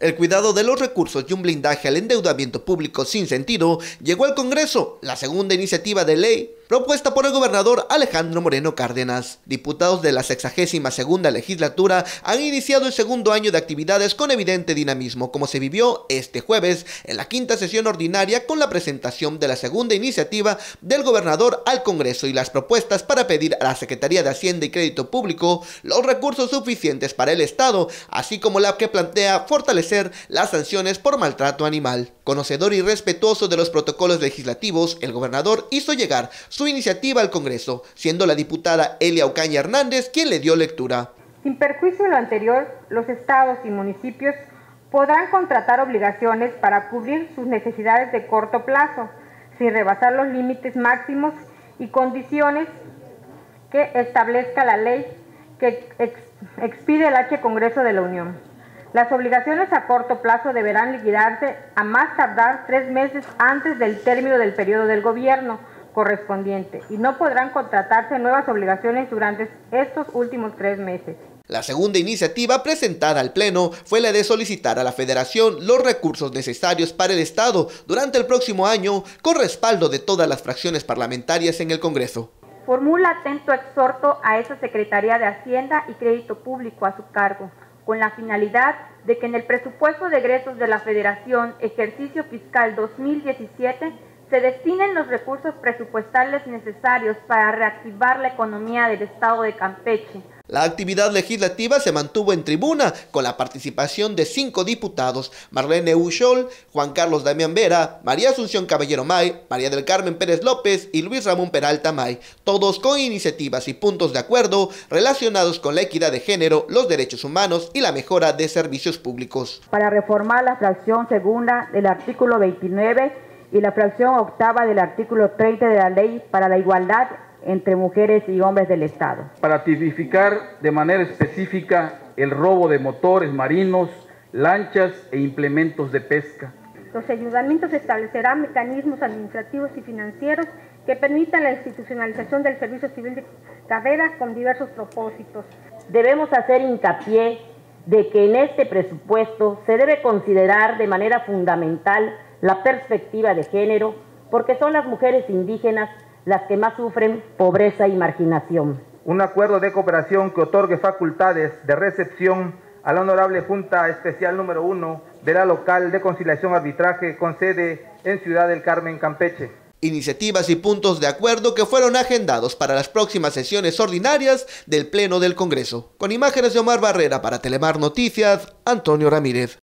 El cuidado de los recursos y un blindaje al endeudamiento público sin sentido llegó al Congreso, la segunda iniciativa de ley propuesta por el gobernador Alejandro Moreno Cárdenas. Diputados de la 62ª legislatura han iniciado el segundo año de actividades con evidente dinamismo, como se vivió este jueves en la quinta sesión ordinaria con la presentación de la segunda iniciativa del gobernador al Congreso y las propuestas para pedir a la Secretaría de Hacienda y Crédito Público los recursos suficientes para el Estado, así como la que plantea fortalecer las sanciones por maltrato animal. Conocedor y respetuoso de los protocolos legislativos, el gobernador hizo llegar su iniciativa al Congreso, siendo la diputada Elia Ocaña Hernández quien le dio lectura. Sin perjuicio de lo anterior, los estados y municipios podrán contratar obligaciones para cubrir sus necesidades de corto plazo, sin rebasar los límites máximos y condiciones que establezca la ley que expide el H. Congreso de la Unión. Las obligaciones a corto plazo deberán liquidarse a más tardar 3 meses antes del término del periodo del gobierno correspondiente y no podrán contratarse nuevas obligaciones durante estos últimos 3 meses. La segunda iniciativa presentada al Pleno fue la de solicitar a la Federación los recursos necesarios para el Estado durante el próximo año, con respaldo de todas las fracciones parlamentarias en el Congreso. Formula atento exhorto a esa Secretaría de Hacienda y Crédito Público a su cargo, con la finalidad de que en el presupuesto de egresos de la Federación ejercicio fiscal 2017 se destinen los recursos presupuestales necesarios para reactivar la economía del estado de Campeche. La actividad legislativa se mantuvo en tribuna con la participación de 5 diputados: Marlene Ushol, Juan Carlos Damián Vera, María Asunción Caballero May, María del Carmen Pérez López y Luis Ramón Peralta May, todos con iniciativas y puntos de acuerdo relacionados con la equidad de género, los derechos humanos y la mejora de servicios públicos. Para reformar la fracción segunda del artículo 29 y la fracción octava del artículo 30 de la Ley para la Igualdad entre mujeres y hombres del Estado. Para tipificar de manera específica el robo de motores marinos, lanchas e implementos de pesca. Los ayuntamientos establecerán mecanismos administrativos y financieros que permitan la institucionalización del servicio civil de carrera con diversos propósitos. Debemos hacer hincapié de que en este presupuesto se debe considerar de manera fundamental la perspectiva de género, porque son las mujeres indígenas las que más sufren pobreza y marginación. Un acuerdo de cooperación que otorgue facultades de recepción a la Honorable Junta Especial número 1 de la Local de Conciliación Arbitraje con sede en Ciudad del Carmen, Campeche. Iniciativas y puntos de acuerdo que fueron agendados para las próximas sesiones ordinarias del Pleno del Congreso. Con imágenes de Omar Barrera para Telemar Noticias, Antonio Ramírez.